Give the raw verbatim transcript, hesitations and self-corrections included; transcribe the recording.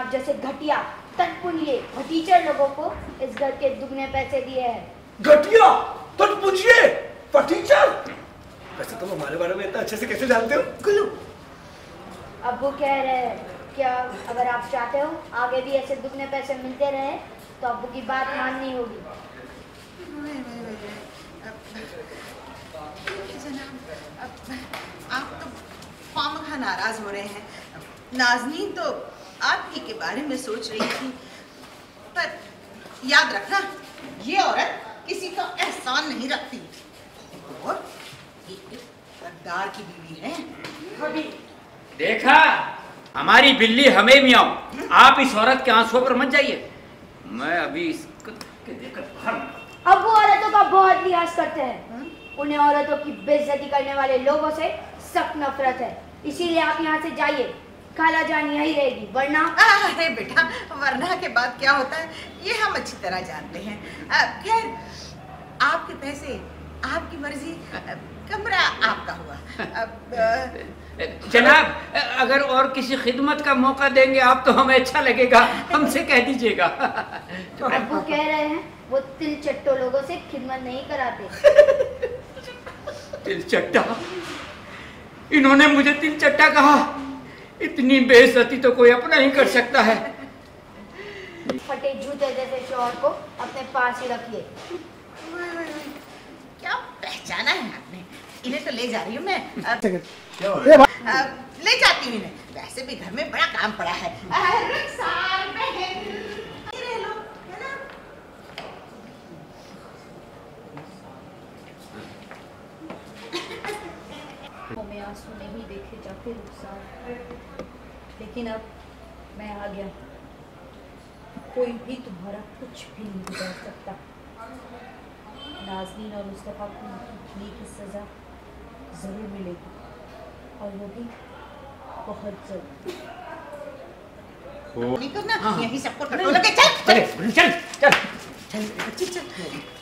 आप जैसे घटिया तनपुंजिए फटीचर लोगों को इस घर के दुगने पैसे दिए हैं। घटिया तनपुंजिए फटीचर? वैसे तुम हमारे बारे में इतना अच्छे से कैसे जानते हो गुल्लू? अब्बू कह रहे हैं क्या अगर आप चाहते हो आगे भी ऐसे दुगने पैसे मिलते रहे तो अब्बू की बात माननी होगी। आप तो खामखा नाराज हो रहे हैं। नाज़नीन तो आपही के बारे में सोच रही थी, पर याद रखना ये औरत किसी का एहसान नहीं रखती और गद्दार की बीवी है। भाभी देखा, हमारी बिल्ली हमें भी आओ। आप इस औरत के आंसुओं पर मत जाइए, मैं अभी इसको देखकर बाहर। अब्बू औरतों का बहुत लिहाज करते हैं, उन्हें औरतों की बेइज्जती करने वाले लोगों से सख्त नफरत है, इसीलिए आप यहाँ से जाइए। खाला जान यही रहेगी, वरना अरे बेटा, वरना के बाद क्या होता है ये हम अच्छी तरह जानते हैं। खैर आपके पैसे आपकी मर्जी, कमरा आपका हुआ। जनाब, अगर और किसी खिदमत का मौका देंगे आप तो हमें अच्छा लगेगा, हमसे कह दीजिएगा। अब्बू कह रहे हैं वो तिल चट्टो लोगों से खिदमत नहीं कराते। तिल चट्टा? इन्होंने मुझे तिल चट्टा कहा? इतनी बेइज्जती तो कोई अपना ही कर सकता है। फटे जूते जैसे शौहर को अपने पास ही रखिए। क्या पहचाना है आपने? इन्हें तो ले जा रही हूँ मैं। अब, आ, ले जाती हूँ इन्हें, वैसे भी घर में बड़ा काम पड़ा है। हमें आंसू नहीं देखे जाते रुखसार, लेकिन अब मैं आ गया, कोई भी तुम्हारा कुछ भी नहीं बिगाड़ सकता। नाज़नीन और मुस्तफ़ा को उनकी की सज़ा ज़रूर मिलेगी, और वो भी बहुत जल्द। नहीं करना, यही सबको टटोल के चल चल चल चल चल चल चल।